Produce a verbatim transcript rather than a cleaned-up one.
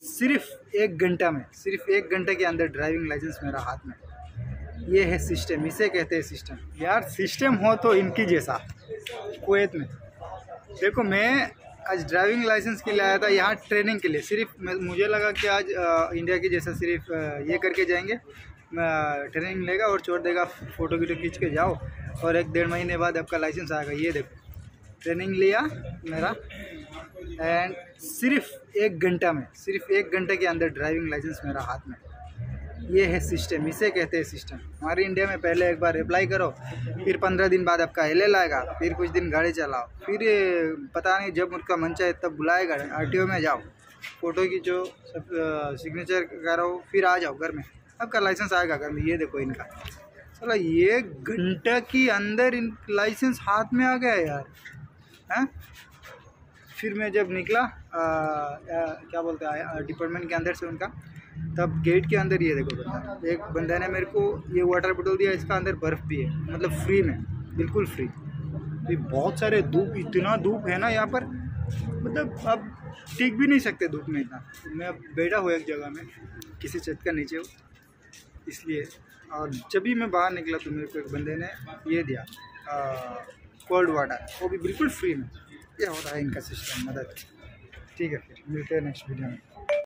सिर्फ एक घंटा में सिर्फ एक घंटे के अंदर ड्राइविंग लाइसेंस मेरा हाथ में। ये है सिस्टम, इसे कहते हैं सिस्टम। यार सिस्टम हो तो इनकी जैसा कुवैत में। देखो मैं आज ड्राइविंग लाइसेंस के लिए आया था यहाँ ट्रेनिंग के लिए। सिर्फ मुझे लगा कि आज आ, इंडिया की जैसा सिर्फ आ, ये करके जाएंगे, ट्रेनिंग लेगा और छोड़ देगा, फ़ोटो वीडियो खींच के जाओ और एक डेढ़ महीने बाद आपका लाइसेंस आएगा। ये देखो ट्रेनिंग लिया मेरा एंड सिर्फ एक घंटा में सिर्फ एक घंटे के अंदर ड्राइविंग लाइसेंस मेरा हाथ में। ये है सिस्टम, इसे कहते हैं सिस्टम। हमारे इंडिया में पहले एक बार अप्लाई करो, फिर पंद्रह दिन बाद आपका एल एल आएगा, फिर कुछ दिन गाड़ी चलाओ, फिर पता नहीं जब उनका मन चाहे तब बुलाएगा, आर टी ओ में जाओ, फ़ोटो खींचो, सब सिग्नेचर करो, फिर आ जाओ घर में, आपका लाइसेंस आएगा घर में। ये देखो इनका चलो ये घंटे के अंदर इन लाइसेंस हाथ में आ गया यार। हैं फिर मैं जब निकला आ, आ, क्या बोलते हैं डिपार्टमेंट के अंदर से उनका, तब गेट के अंदर ये देखो बंदा, एक बंदा ने मेरे को ये वाटर बोतल दिया, इसका अंदर बर्फ़ भी है, मतलब फ्री में, बिल्कुल फ्री। ये बहुत सारे धूप, इतना धूप है ना यहाँ पर, मतलब अब टिक भी नहीं सकते धूप में इतना। मैं अब बैठा हुआ एक जगह में किसी छत का नीचे हूँ इसलिए। और जब भी मैं बाहर निकला तो मेरे को एक बंदे ने ये दिया कोल्ड वाटर, वो भी बिल्कुल फ्री में। ये होता है इनका सिस्टम, मदद। ठीक है, फिर मिलते हैं नेक्स्ट वीडियो में।